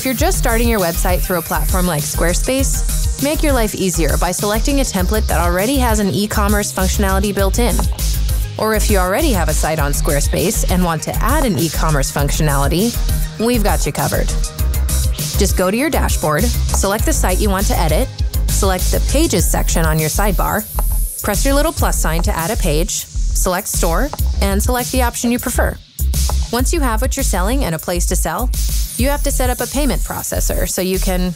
If you're just starting your website through a platform like Squarespace, make your life easier by selecting a template that already has an e-commerce functionality built in. Or if you already have a site on Squarespace and want to add an e-commerce functionality, we've got you covered. Just go to your dashboard, select the site you want to edit, select the Pages section on your sidebar, press your little plus sign to add a page, select Store, and select the option you prefer. Once you have what you're selling and a place to sell, you have to set up a payment processor so you can,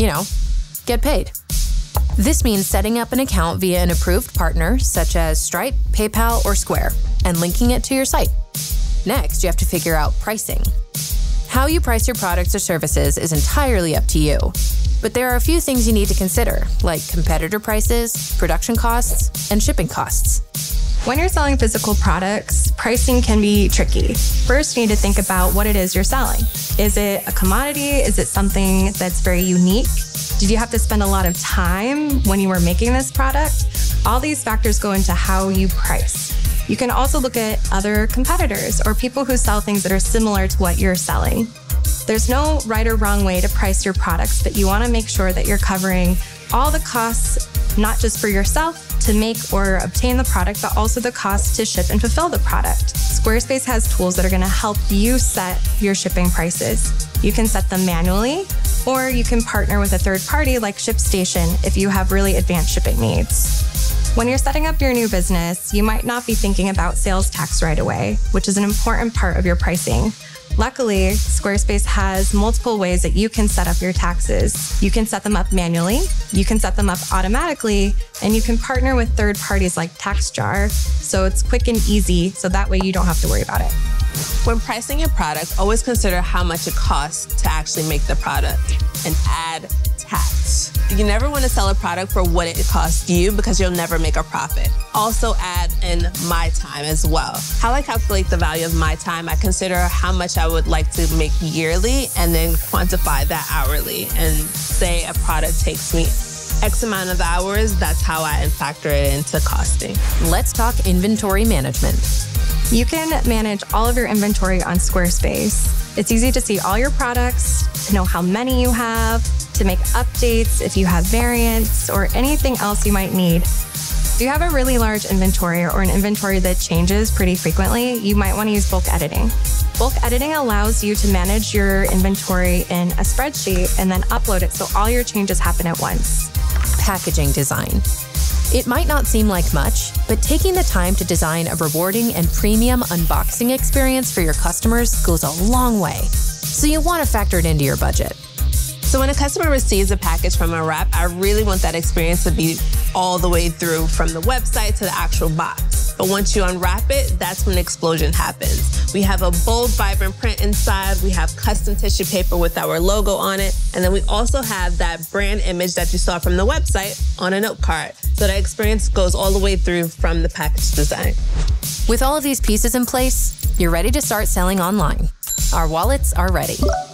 get paid. This means setting up an account via an approved partner such as Stripe, PayPal, or Square, and linking it to your site. Next, you have to figure out pricing. How you price your products or services is entirely up to you, but there are a few things you need to consider, like competitor prices, production costs, and shipping costs. When you're selling physical products, pricing can be tricky. First, you need to think about what it is you're selling. Is it a commodity? Is it something that's very unique? Did you have to spend a lot of time when you were making this product? All these factors go into how you price. You can also look at other competitors or people who sell things that are similar to what you're selling. There's no right or wrong way to price your products, but you want to make sure that you're covering all the costs, not just for yourself to make or obtain the product, but also the cost to ship and fulfill the product. Squarespace has tools that are going to help you set your shipping prices. You can set them manually, or you can partner with a third party like ShipStation if you have really advanced shipping needs. When you're setting up your new business, you might not be thinking about sales tax right away, which is an important part of your pricing. Luckily, Squarespace has multiple ways that you can set up your taxes. You can set them up manually, you can set them up automatically, and you can partner with third parties like TaxJar, so it's quick and easy, so that way you don't have to worry about it. When pricing your product, always consider how much it costs to actually make the product and add tax. You never want to sell a product for what it costs you because you'll never make a profit. Also add in my time as well. How I calculate the value of my time, I consider how much I would like to make yearly and then quantify that hourly and say a product takes me X amount of hours, that's how I factor it into costing. Let's talk inventory management. You can manage all of your inventory on Squarespace. It's easy to see all your products, to know how many you have, to make updates if you have variants or anything else you might need. If you have a really large inventory or an inventory that changes pretty frequently, you might want to use bulk editing. Bulk editing allows you to manage your inventory in a spreadsheet and then upload it so all your changes happen at once. Packaging design. It might not seem like much, but taking the time to design a rewarding and premium unboxing experience for your customers goes a long way. So you want to factor it into your budget. So when a customer receives a package from Unwrap, I really want that experience to be all the way through from the website to the actual box. But once you unwrap it, that's when the explosion happens. We have a bold, vibrant print inside. We have custom tissue paper with our logo on it. And then we also have that brand image that you saw from the website on a note card. So the experience goes all the way through from the package design. With all of these pieces in place, you're ready to start selling online. Our wallets are ready.